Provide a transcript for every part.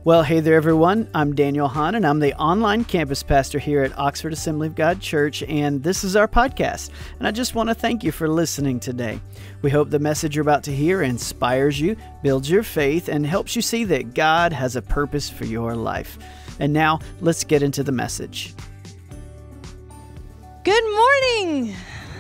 Well, hey there, everyone. I'm Daniel Hahn, and I'm the online campus pastor here at Oxford Assembly of God Church, and this is our podcast. And I just want to thank you for listening today. We hope the message you're about to hear inspires you, builds your faith, and helps you see that God has a purpose for your life. And now, let's get into the message. Good morning.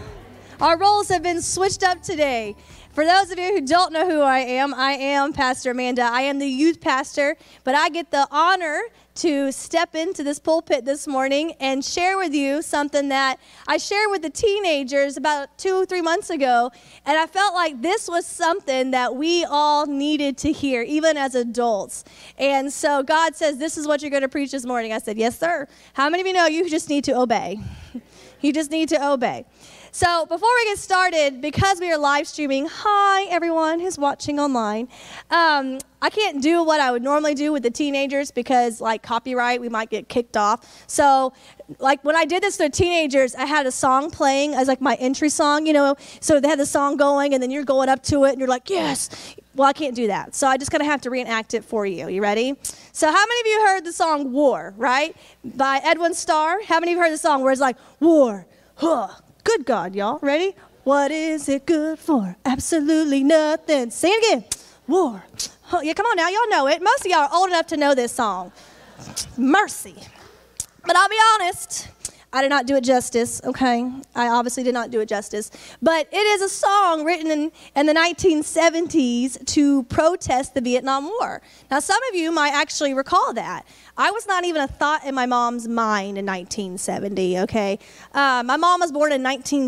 Our roles have been switched up today. For those of you who don't know who I am Pastor Amanda. I am the youth pastor, but I get the honor to step into this pulpit this morning and share with you something that I shared with the teenagers about 2-3 months ago, and I felt like this was something that we all needed to hear, even as adults. And so God says, this is what you're going to preach this morning. I said, yes, sir. How many of you know you just need to obey? You just need to obey. So before we get started, because we are live streaming, hi everyone who's watching online. I can't do what I would normally do with the teenagers because like copyright, we might get kicked off. So like when I did this to the teenagers, I had a song playing as like my entry song, you know. So they had the song going and then you're going up to it and you're like, yes. Well, I can't do that. So I just kind of have to reenact it for you. You ready? So how many of you heard the song War, right? By Edwin Starr? How many of you heard the song where it's like, war, huh? Good God, y'all. Ready? What is it good for? Absolutely nothing. Sing it again. War. Oh, yeah, come on now. Y'all know it. Most of y'all are old enough to know this song. Mercy. But I'll be honest, I did not do it justice, okay? I obviously did not do it justice. But it is a song written in the 1970s to protest the Vietnam War. Now, some of you might actually recall that. I was not even a thought in my mom's mind in 1970, okay? My mom was born in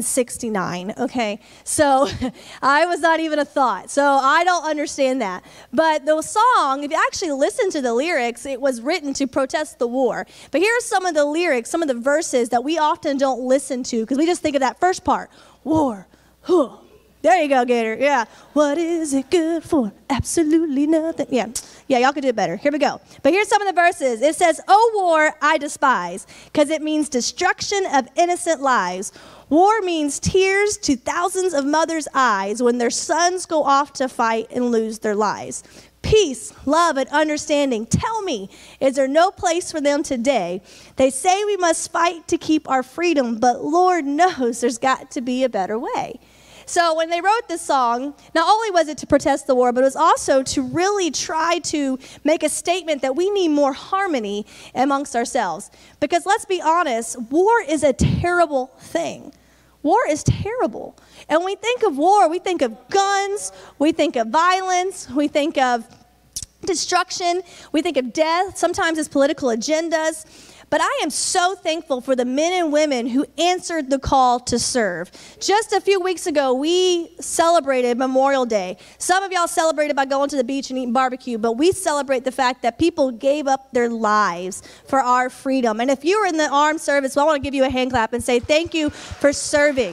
1969, okay? So I was not even a thought. So I don't understand that. But the song, if you actually listen to the lyrics, it was written to protest the war. But here are some of the lyrics, some of the verses that we often don't listen to because we just think of that first part. War, huh. There you go, Gator. Yeah. What is it good for? Absolutely nothing. Yeah, y'all could do it better. Here we go. But here's some of the verses. It says, "Oh, war, I despise, because it means destruction of innocent lives. War means tears to thousands of mothers' eyes when their sons go off to fight and lose their lives. Peace, love, and understanding. Tell me, is there no place for them today? They say we must fight to keep our freedom, but Lord knows there's got to be a better way." So when they wrote this song, not only was it to protest the war, but it was also to really try to make a statement that we need more harmony amongst ourselves. Because let's be honest, war is a terrible thing. War is terrible. And when we think of war, we think of guns, we think of violence, we think of destruction, we think of death. Sometimes it's political agendas. But I am so thankful for the men and women who answered the call to serve. Just a few weeks ago, we celebrated Memorial Day. Some of y'all celebrated by going to the beach and eating barbecue, but we celebrate the fact that people gave up their lives for our freedom. And if you were in the armed service, well, I want to give you a hand clap and say thank you for serving.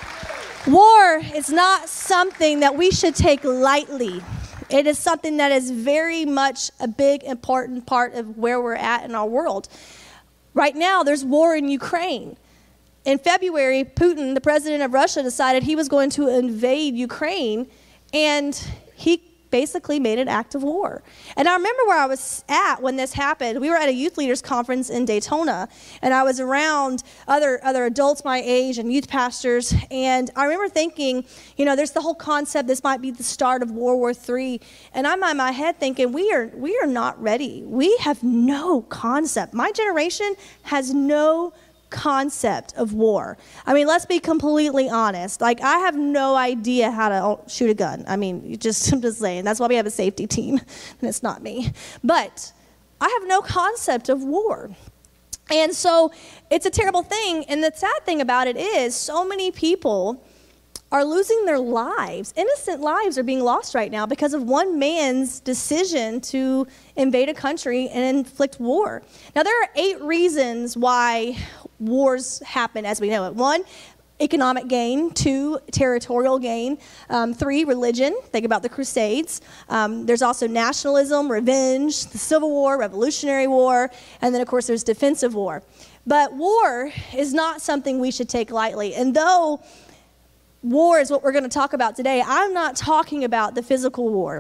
War is not something that we should take lightly. It is something that is very much a big, important part of where we're at in our world. Right now, there's war in Ukraine. In February, Putin, the president of Russia, decided he was going to invade Ukraine, and he basically made an act of war. And I remember where I was at when this happened. We were at a youth leaders conference in Daytona, and I was around other adults my age and youth pastors, and I remember thinking, you know, there's the whole concept, this might be the start of World War III, and I'm in my head thinking, we are not ready. We have no concept. My generation has no concept of war. I mean, let's be completely honest. Like, I have no idea how to shoot a gun. I mean, I'm just saying. That's why we have a safety team, and it's not me. But I have no concept of war. And so it's a terrible thing. And the sad thing about it is so many people are losing their lives. Innocent lives are being lost right now because of one man's decision to invade a country and inflict war. Now, there are 8 reasons why wars happen as we know it. 1, economic gain. 2, territorial gain. 3, religion. Think about the Crusades. There's also nationalism, revenge, the Civil War, Revolutionary War, and then, of course, there's defensive war. But war is not something we should take lightly. And though war is what we're going to talk about today, I'm not talking about the physical war.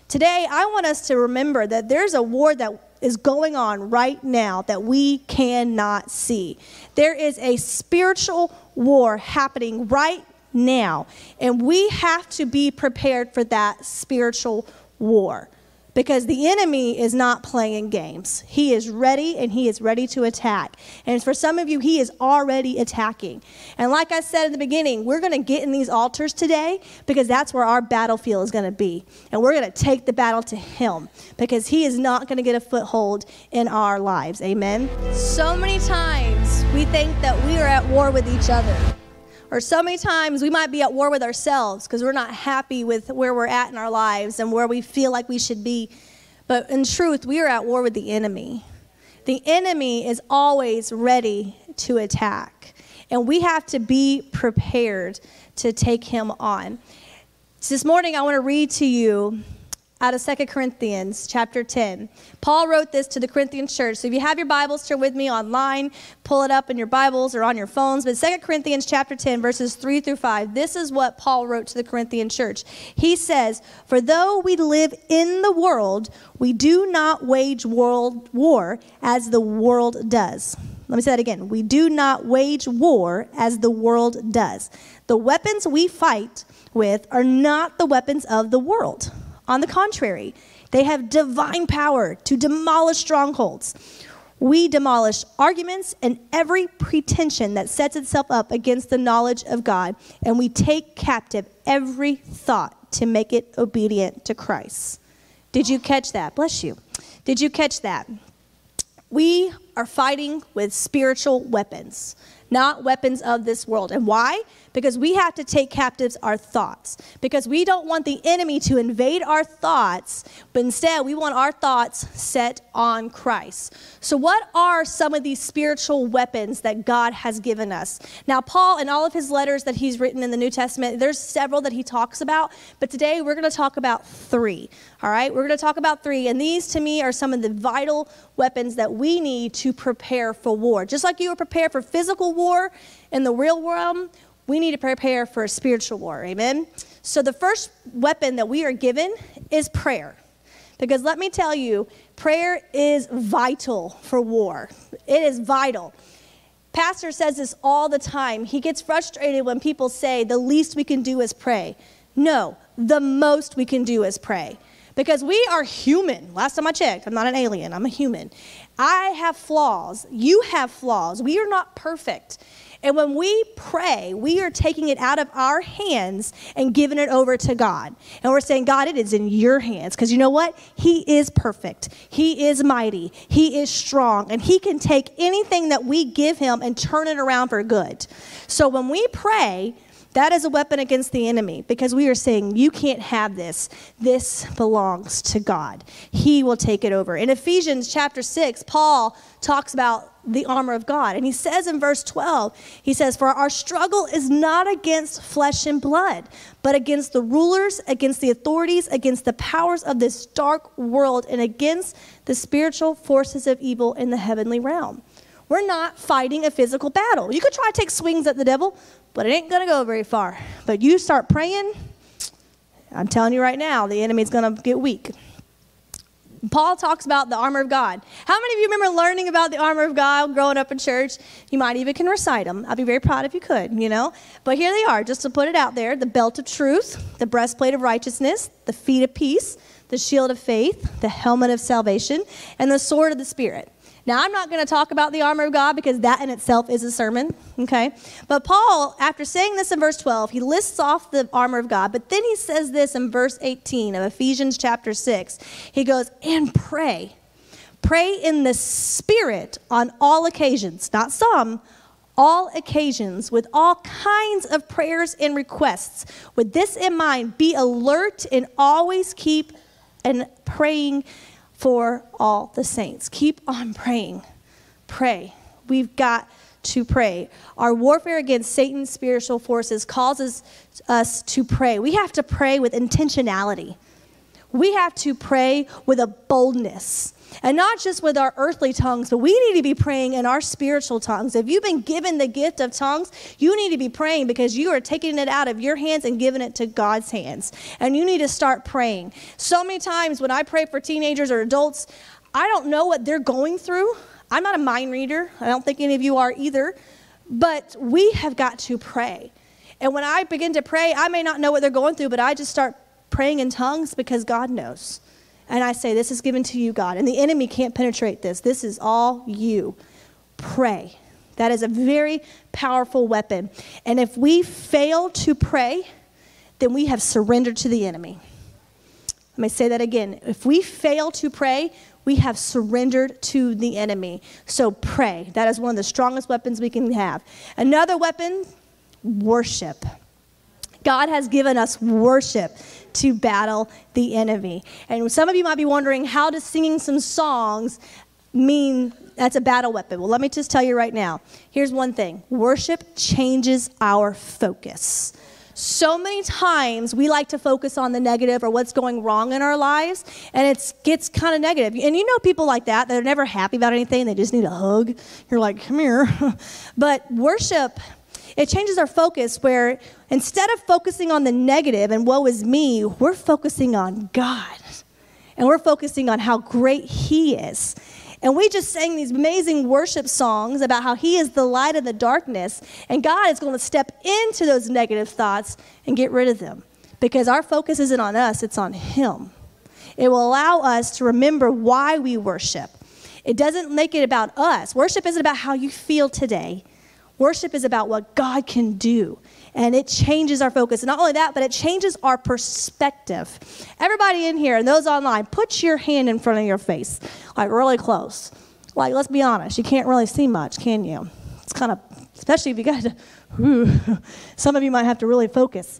Today, I want us to remember that there's a war that is going on right now that we cannot see. There is a spiritual war happening right now, and we have to be prepared for that spiritual war because the enemy is not playing games. He is ready, and he is ready to attack. And for some of you, he is already attacking. And like I said in the beginning, we're going to get in these altars today because that's where our battlefield is going to be. And we're going to take the battle to him because he is not going to get a foothold in our lives. Amen? So many times we think that we are at war with each other. Or so many times we might be at war with ourselves because we're not happy with where we're at in our lives and where we feel like we should be. But in truth, we are at war with the enemy. The enemy is always ready to attack. And we have to be prepared to take him on. So this morning I want to read to you out of 2 Corinthians chapter 10. Paul wrote this to the Corinthian church. So if you have your Bibles, turn with me online, pull it up in your Bibles or on your phones. But 2 Corinthians chapter 10, verses 3 through 5, this is what Paul wrote to the Corinthian church. He says, "For though we live in the world, we do not wage world war as the world does." Let me say that again. We do not wage war as the world does. The weapons we fight with are not the weapons of the world. On the contrary, they have divine power to demolish strongholds. We demolish arguments and every pretension that sets itself up against the knowledge of God, and we take captive every thought to make it obedient to Christ. Did you catch that? Bless you. Did you catch that? We are fighting with spiritual weapons, not weapons of this world. And why? Because we have to take captives our thoughts. Because we don't want the enemy to invade our thoughts, but instead we want our thoughts set on Christ. So what are some of these spiritual weapons that God has given us? Now, Paul, in all of his letters that he's written in the New Testament, there's several that he talks about, but today we're going to talk about 3. All right? We're going to talk about 3, and these to me are some of the vital weapons that we need to prepare for war. Just like you were prepared for physical war in the real realm, we need to prepare for a spiritual war. Amen? So the first weapon that we are given is prayer. Because let me tell you, prayer is vital for war. It is vital. Pastor says this all the time. He gets frustrated when people say the least we can do is pray. No, the most we can do is pray. Because we are human. Last time I checked, I'm not an alien, I'm a human. I have flaws. You have flaws. We are not perfect. And when we pray, we are taking it out of our hands and giving it over to God. And we're saying, God, it is in your hands. Because you know what? He is perfect. He is mighty. He is strong. And he can take anything that we give him and turn it around for good. So when we pray, that is a weapon against the enemy, because we are saying, you can't have this. This belongs to God. He will take it over. In Ephesians chapter 6, Paul talks about the armor of God. And he says in verse 12, he says, "For our struggle is not against flesh and blood, but against the rulers, against the authorities, against the powers of this dark world, and against the spiritual forces of evil in the heavenly realm." We're not fighting a physical battle. You could try to take swings at the devil, but it ain't going to go very far. But you start praying, I'm telling you right now, the enemy's going to get weak. Paul talks about the armor of God. How many of you remember learning about the armor of God growing up in church? You might even can recite them. I'd be very proud if you could, you know. But here they are, just to put it out there. The belt of truth, the breastplate of righteousness, the feet of peace, the shield of faith, the helmet of salvation, and the sword of the Spirit. Now, I'm not going to talk about the armor of God because that in itself is a sermon, okay? But Paul, after saying this in verse 12, he lists off the armor of God, but then he says this in verse 18 of Ephesians chapter 6. He goes, "And pray. Pray in the Spirit on all occasions," not some, all occasions, with all kinds of prayers and requests. With this in mind, be alert and always keep and praying for all the saints. Keep on praying. Pray. We've got to pray. Our warfare against Satan's spiritual forces causes us to pray. We have to pray with intentionality. We have to pray with a boldness. And not just with our earthly tongues, but we need to be praying in our spiritual tongues. If you've been given the gift of tongues, you need to be praying because you are taking it out of your hands and giving it to God's hands. And you need to start praying. So many times when I pray for teenagers or adults, I don't know what they're going through. I'm not a mind reader. I don't think any of you are either. But we have got to pray. And when I begin to pray, I may not know what they're going through, but I just start praying in tongues because God knows. And I say, this is given to you, God. And the enemy can't penetrate this. This is all you. Pray. That is a very powerful weapon. And if we fail to pray, then we have surrendered to the enemy. Let me say that again. If we fail to pray, we have surrendered to the enemy. So pray. That is one of the strongest weapons we can have. Another weapon, worship. God has given us worship to battle the enemy. And some of you might be wondering, how does singing some songs mean that's a battle weapon? Well, let me just tell you right now. Here's one thing. Worship changes our focus. So many times we like to focus on the negative or what's going wrong in our lives, and it gets kind of negative. And you know people like that. They're never happy about anything. They just need a hug. You're like, come here. But worship, it changes our focus where instead of focusing on the negative and woe is me, we're focusing on God. And we're focusing on how great He is. And we just sang these amazing worship songs about how He is the light of the darkness. And God is going to step into those negative thoughts and get rid of them. Because our focus isn't on us, it's on Him. It will allow us to remember why we worship. It doesn't make it about us. Worship isn't about how you feel today. Worship is about what God can do, and it changes our focus. And not only that, but it changes our perspective. Everybody in here and those online, put your hand in front of your face, like really close. Like, let's be honest, you can't really see much, can you? It's kind of, especially if you got to, some of you might have to really focus.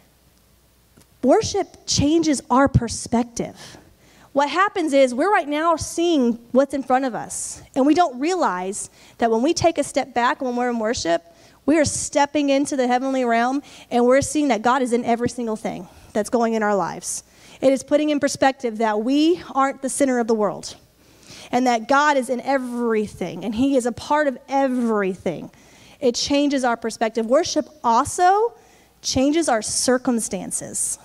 Worship changes our perspective. What happens is we're right now seeing what's in front of us, and we don't realize that when we take a step back when we're in worship, we are stepping into the heavenly realm, and we're seeing that God is in every single thing that's going in our lives. It is putting in perspective that we aren't the center of the world, and that God is in everything, and He is a part of everything. It changes our perspective. Worship also changes our circumstances.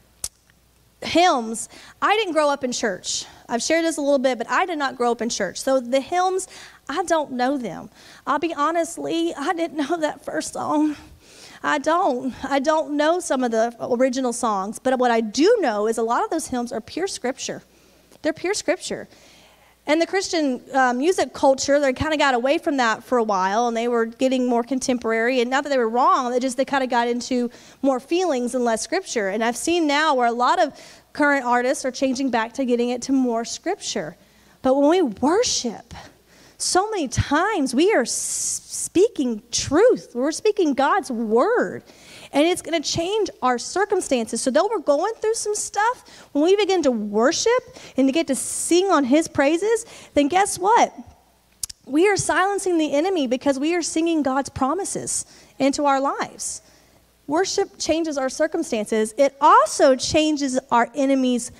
Hymns, I didn't grow up in church. I've shared this a little bit, but I did not grow up in church. So the hymns, I don't know them. I'll be honestly, I didn't know that first song. I don't know some of the original songs, but what I do know is a lot of those hymns are pure scripture. They're pure scripture. And the Christian music culture, they kind of got away from that for a while, and they were getting more contemporary. And not that they were wrong, they kind of got into more feelings and less scripture. And I've seen now where a lot of current artists are changing back to getting it to more scripture. But when we worship, so many times we are speaking truth. We're speaking God's word. And it's going to change our circumstances. So though we're going through some stuff, when we begin to worship and to get to sing on His praises, then guess what? We are silencing the enemy because we are singing God's promises into our lives. Worship changes our circumstances. It also changes our enemy's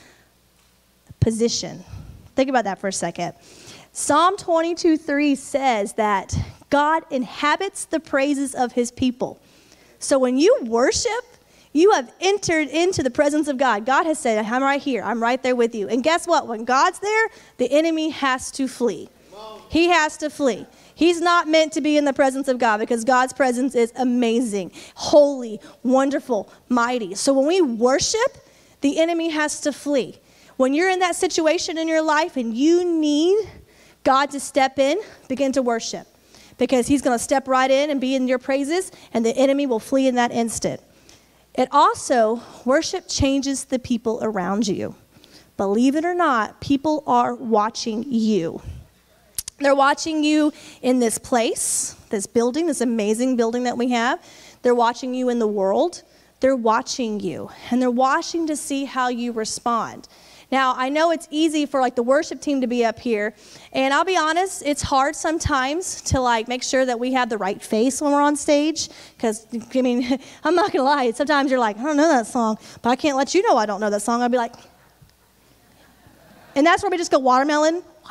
position. Think about that for a second. Psalm 22:3 says that God inhabits the praises of His people. So when you worship, you have entered into the presence of God. God has said, I'm right here. I'm right there with you. And guess what? When God's there, the enemy has to flee. He has to flee. He's not meant to be in the presence of God because God's presence is amazing, holy, wonderful, mighty. So when we worship, the enemy has to flee. When you're in that situation in your life and you need God to step in, begin to worship. Because He's going to step right in and be in your praises, and the enemy will flee in that instant. It also, worship changes the people around you. Believe it or not, people are watching you. They're watching you in this place, this building, this amazing building that we have. They're watching you in the world. They're watching you, and they're watching to see how you respond. Now, I know it's easy for like the worship team to be up here, and I'll be honest, it's hard sometimes to like make sure that we have the right face when we're on stage, because, I mean, I'm not going to lie, sometimes you're like, I don't know that song, but I can't let you know I don't know that song. I'll be like, and that's where we just go watermelon,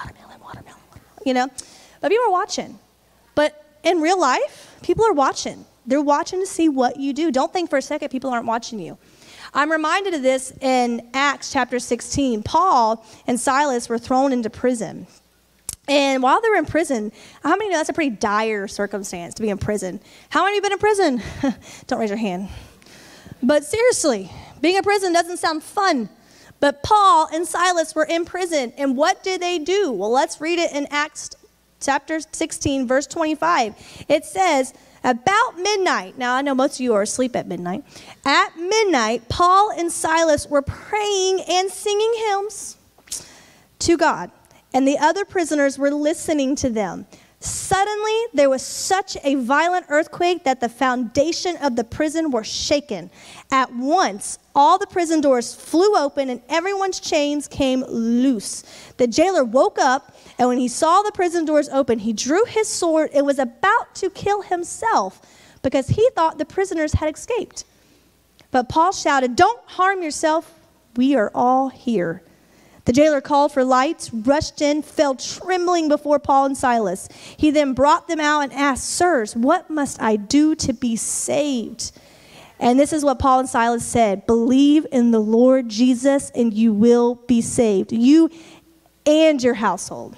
But people are watching. But in real life, people are watching. They're watching to see what you do. Don't think for a second people aren't watching you. I'm reminded of this in Acts chapter 16. Paul and Silas were thrown into prison. And while they were in prison, how many know that's a pretty dire circumstance to be in prison? How many have been in prison? Don't raise your hand. But seriously, being in prison doesn't sound fun. But Paul and Silas were in prison. And what did they do? Well, let's read it in Acts chapter 16, verse 25. It says, about midnight, now I know most of you are asleep at midnight. At midnight, Paul and Silas were praying and singing hymns to God, and the other prisoners were listening to them. Suddenly, there was such a violent earthquake that the foundation of the prison were shaken. At once, all the prison doors flew open and everyone's chains came loose. The jailer woke up, and when he saw the prison doors open, he drew his sword and was about to kill himself because he thought the prisoners had escaped. But Paul shouted, "Don't harm yourself. We are all here." The jailer called for lights, rushed in, fell trembling before Paul and Silas. He then brought them out and asked, "Sirs, what must I do to be saved?" And this is what Paul and Silas said: "Believe in the Lord Jesus and you will be saved, you and your household."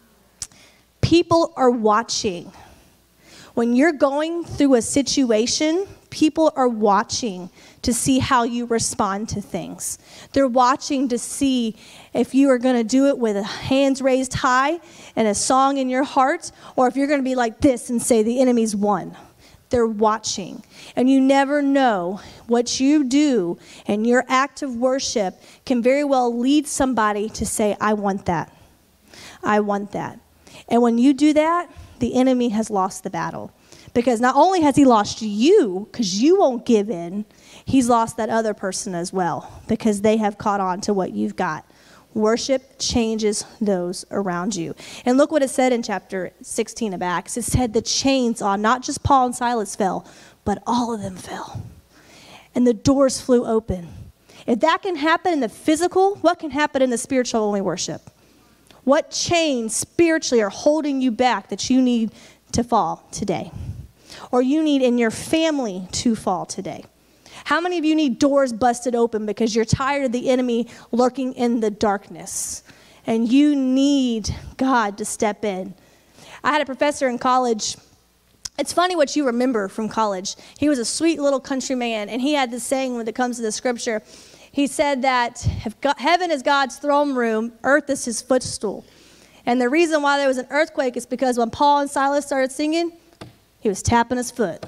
People are watching. When you're going through a situation, people are watching to see how you respond to things. They're watching to see if you are going to do it with hands raised high and a song in your heart, or if you're going to be like this and say the enemy's won. They're watching. And you never know what you do, and your act of worship can very well lead somebody to say, "I want that. I want that." And when you do that, the enemy has lost the battle. Because not only has he lost you, because you won't give in, he's lost that other person as well, because they have caught on to what you've got. Worship changes those around you. And look what it said in chapter 16 of Acts. It said the chains on not just Paul and Silas fell, but all of them fell. And the doors flew open. If that can happen in the physical, what can happen in the spiritual when we worship? What chains spiritually are holding you back that you need to fall today? Or you need in your family to fall today? How many of you need doors busted open because you're tired of the enemy lurking in the darkness? And you need God to step in. I had a professor in college. It's funny what you remember from college. He was a sweet little country man, and he had this saying when it comes to the scripture. He said that if heaven is God's throne room, earth is his footstool. And the reason why there was an earthquake is because when Paul and Silas started singing, he was tapping his foot.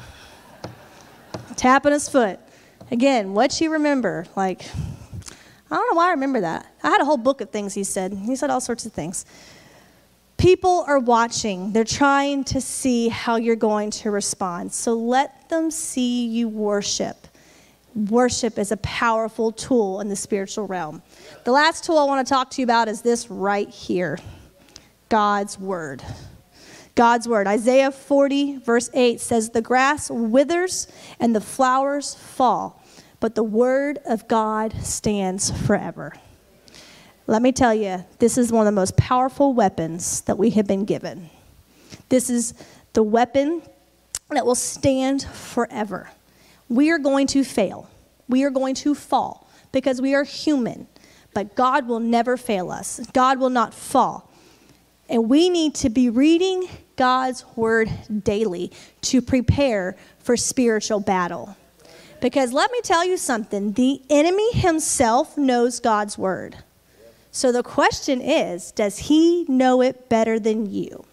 Tapping his foot. Again, what you remember, I don't know why I remember that. I had a whole book of things he said. He said all sorts of things. People are watching. They're trying to see how you're going to respond. So let them see you worship. Worship is a powerful tool in the spiritual realm. The last tool I want to talk to you about is this right here. God's word. God's word. Isaiah 40 verse 8 says, "The grass withers and the flowers fall, but the word of God stands forever." Let me tell you, this is one of the most powerful weapons that we have been given. This is the weapon that will stand forever. We are going to fail. We are going to fall because we are human, but God will never fail us. God will not fall. And we need to be reading God's word daily to prepare for spiritual battle. Because let me tell you something, the enemy himself knows God's word. So the question is, does he know it better than you?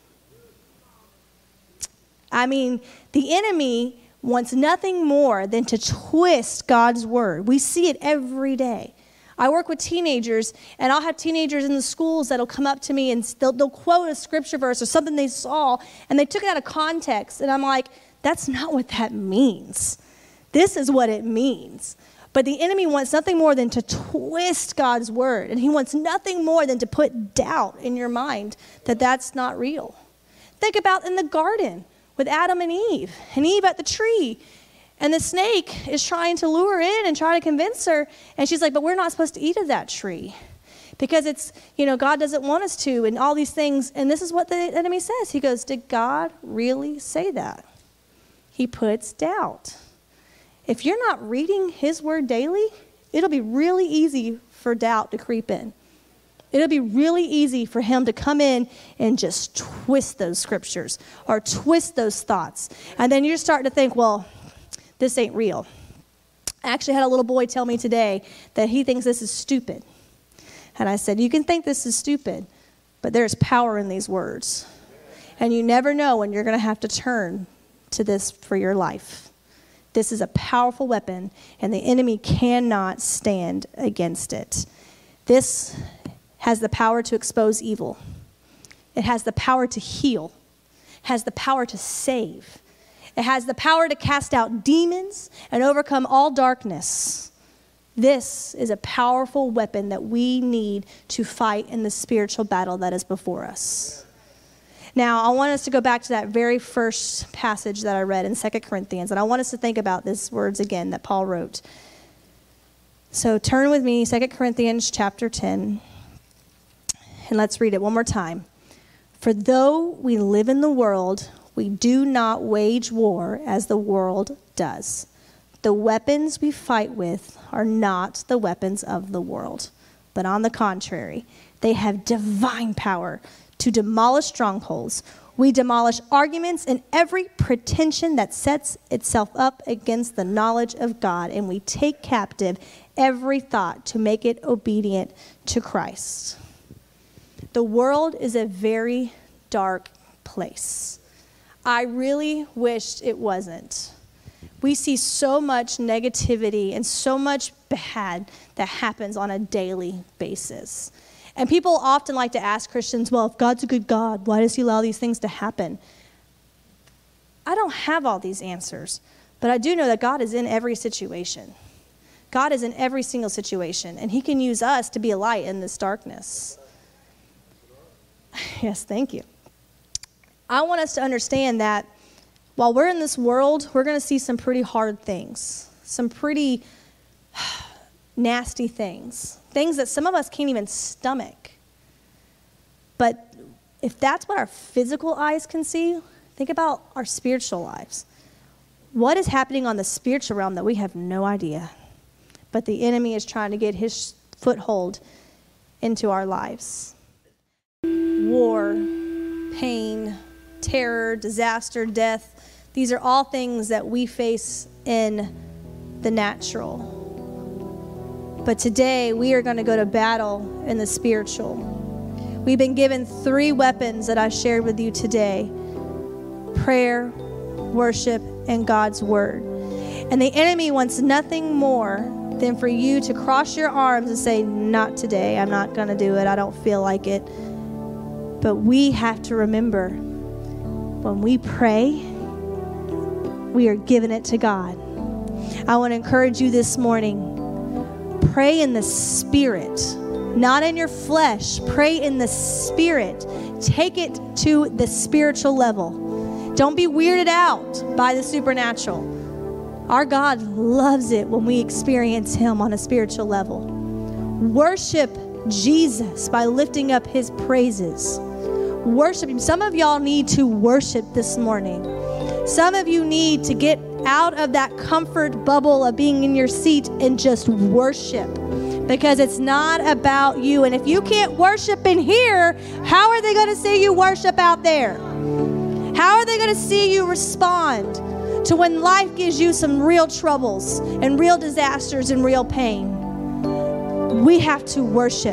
I mean, the enemy wants nothing more than to twist God's word. We see it every day. I work with teenagers, and I'll have teenagers in the schools that'll come up to me and they'll quote a scripture verse or something they saw, and they took it out of context. And I'm like, that's not what that means. This is what it means. But the enemy wants nothing more than to twist God's word, and he wants nothing more than to put doubt in your mind that that's not real. Think about in the garden with Adam and Eve at the tree. And the snake is trying to lure her in and try to convince her. And she's like, but we're not supposed to eat of that tree. because it's, God doesn't want us to, and all these things. And this is what the enemy says. He goes, did God really say that? He puts doubt. If you're not reading his word daily, it'll be really easy for doubt to creep in. It'll be really easy for him to come in and just twist those scriptures or twist those thoughts. And then you're starting to think, well, this ain't real. I actually had a little boy tell me today that he thinks this is stupid. And I said, you can think this is stupid, but there's power in these words. And you never know when you're going to have to turn to this for your life. This is a powerful weapon, and the enemy cannot stand against it. This has the power to expose evil. It has the power to heal. It has the power to save. It has the power to cast out demons and overcome all darkness. This is a powerful weapon that we need to fight in the spiritual battle that is before us. Now, I want us to go back to that very first passage that I read in 2 Corinthians, and I want us to think about these words again that Paul wrote. So turn with me, 2 Corinthians chapter 10, and let's read it one more time. For though we live in the world, we do not wage war as the world does. The weapons we fight with are not the weapons of the world, but on the contrary, they have divine power to demolish strongholds. We demolish arguments and every pretension that sets itself up against the knowledge of God, and we take captive every thought to make it obedient to Christ. The world is a very dark place. I really wished it wasn't. We see so much negativity and so much bad that happens on a daily basis. And people often like to ask Christians, well, if God's a good God, why does he allow these things to happen? I don't have all these answers, but I do know that God is in every situation. God is in every single situation, and he can use us to be a light in this darkness. Yes, thank you. I want us to understand that while we're in this world, we're going to see some pretty hard things, some pretty nasty things that some of us can't even stomach. But if that's what our physical eyes can see, think about our spiritual lives. What is happening on the spiritual realm that we have no idea? But the enemy is trying to get his foothold into our lives. War, pain, terror, disaster, death, these are all things that we face in the natural. But today, we are going to go to battle in the spiritual. We've been given 3 weapons that I shared with you today: prayer, worship, and God's word. And the enemy wants nothing more than for you to cross your arms and say, not today, I'm not going to do it, I don't feel like it. But we have to remember, when we pray, we are giving it to God. I want to encourage you this morning, pray in the Spirit, not in your flesh. Pray in the Spirit. Take it to the spiritual level. Don't be weirded out by the supernatural. Our God loves it when we experience him on a spiritual level. Worship Jesus by lifting up his praises. Worship him. Some of y'all need to worship this morning. Some of you need to get out of that comfort bubble of being in your seat and just worship, because it's not about you. And if you can't worship in here, how are they going to see you worship out there? How are they going to see you respond to when life gives you some real troubles and real disasters and real pain? We have to worship.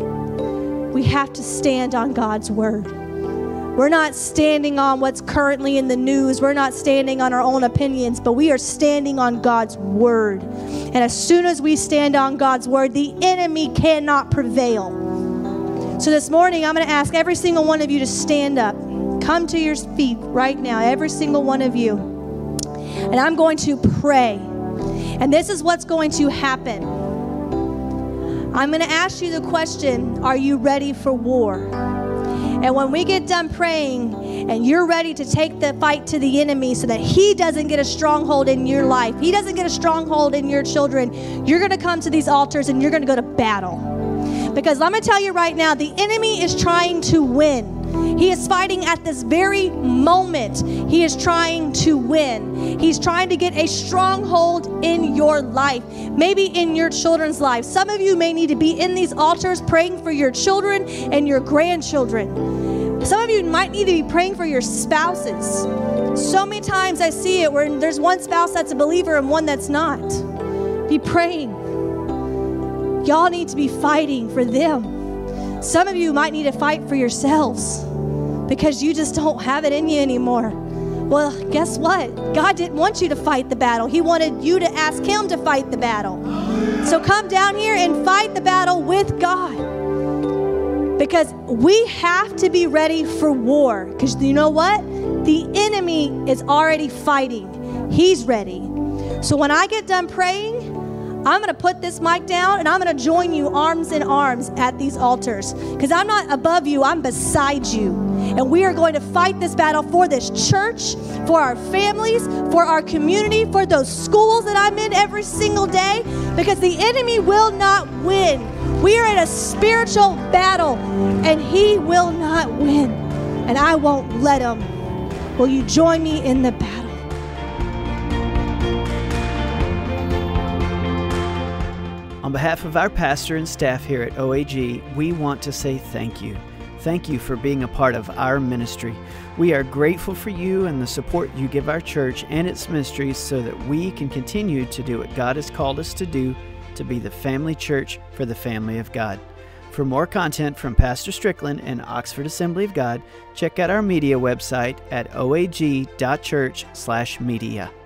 We have to stand on God's word. We're not standing on what's currently in the news. We're not standing on our own opinions, but we are standing on God's word. And as soon as we stand on God's word, the enemy cannot prevail. So this morning, I'm going to ask every single one of you to stand up. Come to your feet right now, every single one of you. And I'm going to pray. And this is what's going to happen. I'm going to ask you the question, are you ready for war? And when we get done praying and you're ready to take the fight to the enemy so that he doesn't get a stronghold in your life, he doesn't get a stronghold in your children, you're going to come to these altars and you're going to go to battle. Because let me tell you right now, the enemy is trying to win. He is fighting at this very moment. He is trying to win. He's trying to get a stronghold in your life, maybe in your children's lives. Some of you may need to be in these altars praying for your children and your grandchildren. Some of you might need to be praying for your spouses. So many times I see it where there's one spouse that's a believer and one that's not. Be praying. Y'all need to be fighting for them. Some of you might need to fight for yourselves because you just don't have it in you anymore. Well, guess what? God didn't want you to fight the battle. He wanted you to ask Him to fight the battle. So come down here and fight the battle with God. Because we have to be ready for war. Because you know what? The enemy is already fighting. He's ready. So when I get done praying, I'm going to put this mic down and I'm going to join you arms in arms at these altars. Because I'm not above you, I'm beside you. And we are going to fight this battle for this church, for our families, for our community, for those schools that I'm in every single day. Because the enemy will not win. We are in a spiritual battle and he will not win. And I won't let him. Will you join me in the battle? On behalf of our pastor and staff here at OAG, we want to say thank you. Thank you for being a part of our ministry. We are grateful for you and the support you give our church and its ministries so that we can continue to do what God has called us to do, to be the family church for the family of God. For more content from Pastor Strickland and Oxford Assembly of God, check out our media website at oag.church/media.